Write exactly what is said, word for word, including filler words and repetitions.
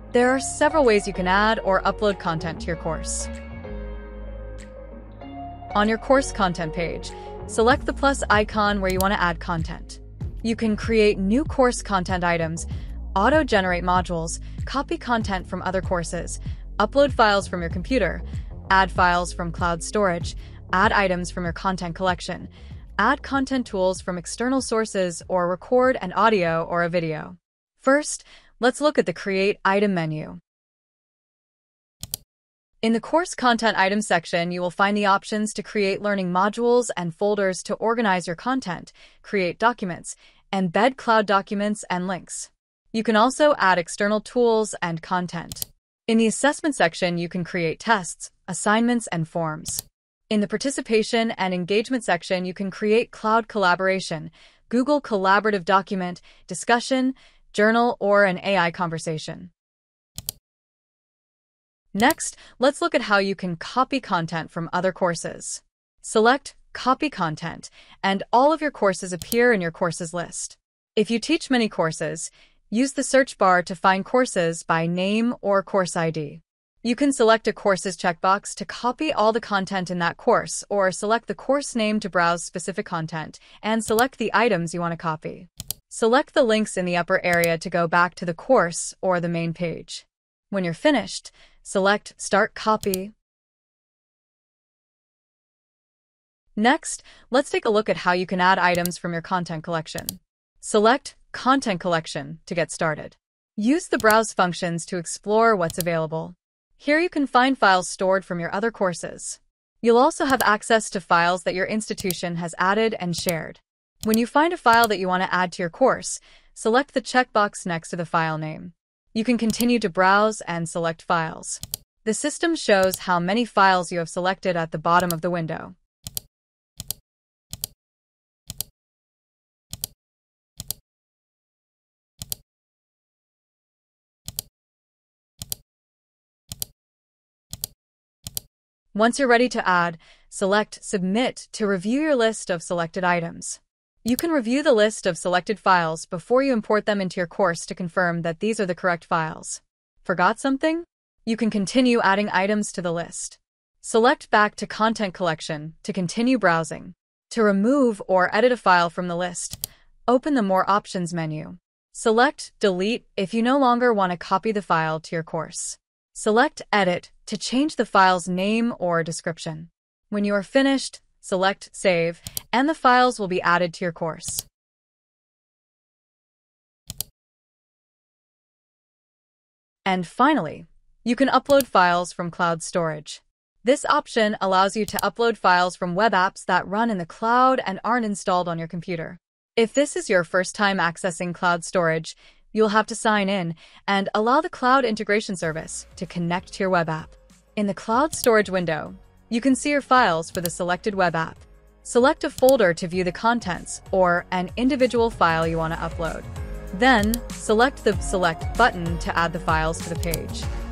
There are several ways you can add or upload content to your course. On your course content page, select the plus icon where you want to add content. You can create new course content items, auto-generate modules, copy content from other courses, upload files from your computer, add files from cloud storage, add items from your content collection, add content tools from external sources, or record an audio or a video. First, let's look at the Create Item menu. In the Course Content Items section, you will find the options to create learning modules and folders to organize your content, create documents, embed cloud documents and links. You can also add external tools and content. In the Assessment section, you can create tests, assignments, and forms. In the Participation and Engagement section, you can create cloud collaboration, Google Collaborative Document, discussion, journal, or an A I conversation. Next, let's look at how you can copy content from other courses. Select Copy Content, and all of your courses appear in your courses list. If you teach many courses, use the search bar to find courses by name or course I D. You can select a courses checkbox to copy all the content in that course, or select the course name to browse specific content, and select the items you want to copy. Select the links in the upper area to go back to the course or the main page. When you're finished, select Start Copy. Next, let's take a look at how you can add items from your content collection. Select Content Collection to get started. Use the Browse functions to explore what's available. Here you can find files stored from your other courses. You'll also have access to files that your institution has added and shared. When you find a file that you want to add to your course, select the checkbox next to the file name. You can continue to browse and select files. The system shows how many files you have selected at the bottom of the window. Once you're ready to add, select Submit to review your list of selected items. You can review the list of selected files before you import them into your course to confirm that these are the correct files. Forgot something? You can continue adding items to the list. Select Back to Content Collection to continue browsing. To remove or edit a file from the list, open the More Options menu. Select Delete if you no longer want to copy the file to your course. Select Edit to change the file's name or description. When you are finished, select Save, and the files will be added to your course. And finally, you can upload files from cloud storage. This option allows you to upload files from web apps that run in the cloud and aren't installed on your computer. If this is your first time accessing cloud storage, you'll have to sign in and allow the Cloud Integration Service to connect to your web app. In the Cloud Storage window, you can see your files for the selected web app. Select a folder to view the contents or an individual file you want to upload. Then, select the Select button to add the files to the page.